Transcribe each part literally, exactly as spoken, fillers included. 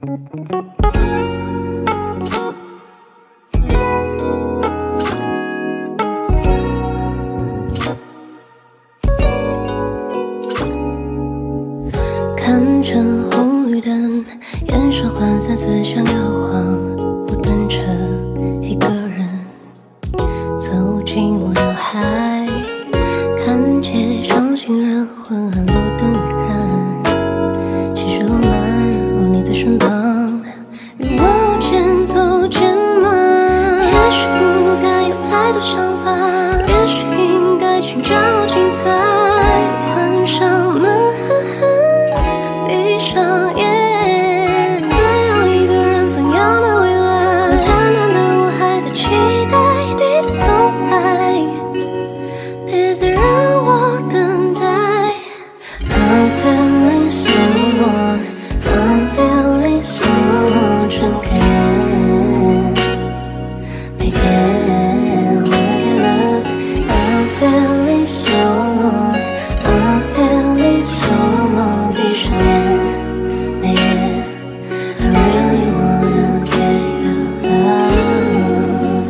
看着红绿灯，眼神涣散，思想摇晃。我等着一个人走进我脑海，看街上行人昏暗，路灯晕染，些许浪漫，如你在身旁，与我渐走渐慢。也许不该有太多想法，也许应该寻找精彩。关上门，闭上眼，怎样一个人，怎样的未来？淡淡的我还在期待你的到来，别再让我等待。I'm feeling so alone, I'm feeling so alone, 真 can't make it wanna get up. I'm feeling so alone, I'm feeling so alone, 闭上眼。I really wanna get your love.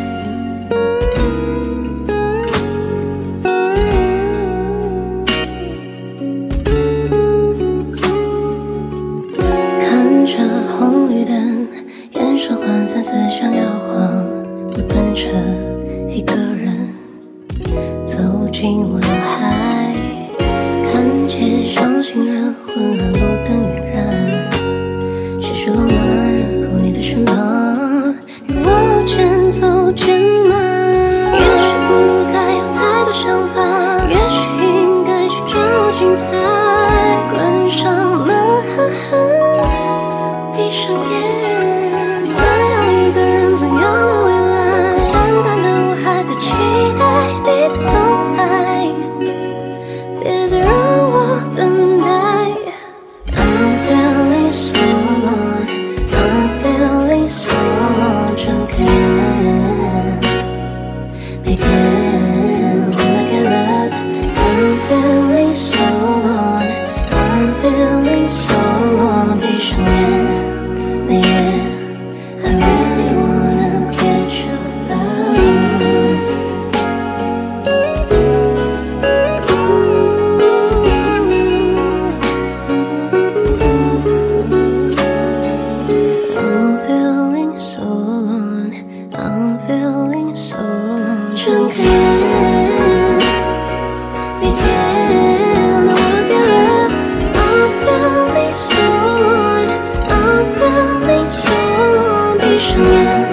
看着红绿灯，眼神涣散，思想摇晃。我等着一个人走进我脑海，看街上行人昏暗，路灯晕染，些许浪漫，如你在身旁，与我渐走渐慢。也许不该有太多想法，也许应该寻找精彩。关上门，闭上眼，怎样一个人，怎样的未来？淡淡的我还在期待你的到来，别再让我等待。I'm feeling so alone, I'm feeling so alone, 真 can't make it wanna get up. I'm feeling so alone, I'm feeling so alone, 闭上眼，没夜。I really wanna get your love. I'm feeling so alone, I'm feeling so alone, 真 can't make it wanna get up. I'm feeling so alone, I'm feeling so alone, 闭上眼。